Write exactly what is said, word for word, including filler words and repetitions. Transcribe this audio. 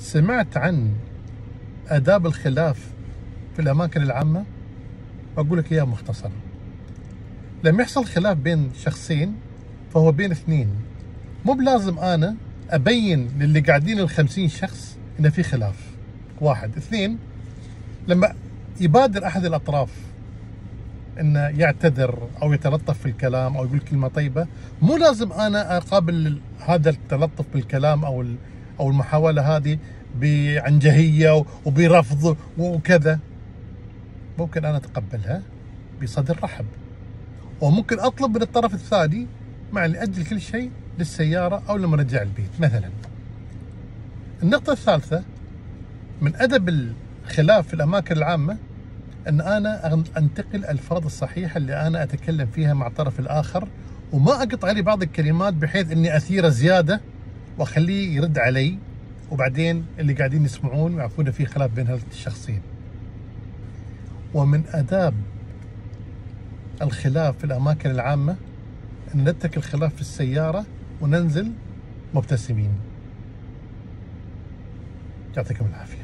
سمعت عن آداب الخلاف في الأماكن العامة؟ أقول لك إياها مختصرة. لما يحصل خلاف بين شخصين فهو بين اثنين، مو بلازم أنا أبين للي قاعدين الخمسين شخص إن في خلاف. واحد. اثنين، لما يبادر أحد الأطراف إنه يعتذر أو يتلطف في الكلام أو يقول كلمة طيبة، مو لازم أنا أقابل هذا التلطف بالكلام أو أو المحاولة هذه بعنجهية وبرفض وكذا. ممكن أنا أتقبلها بصدر رحب، وممكن أطلب من الطرف الثاني مع اللي أجل كل شيء للسيارة أو لما رجع البيت مثلا. النقطة الثالثة من أدب الخلاف في الأماكن العامة أن أنا أنتقل الألفاظ الصحيحة اللي أنا أتكلم فيها مع الطرف الآخر، وما أقطع عليه بعض الكلمات بحيث أني أثيره زيادة وأخليه يرد علي، وبعدين اللي قاعدين يسمعون ويعرفون في خلاف بين هالشخصين. ومن آداب الخلاف في الأماكن العامة أن نترك الخلاف في السيارة وننزل مبتسمين. يعطيكم العافية.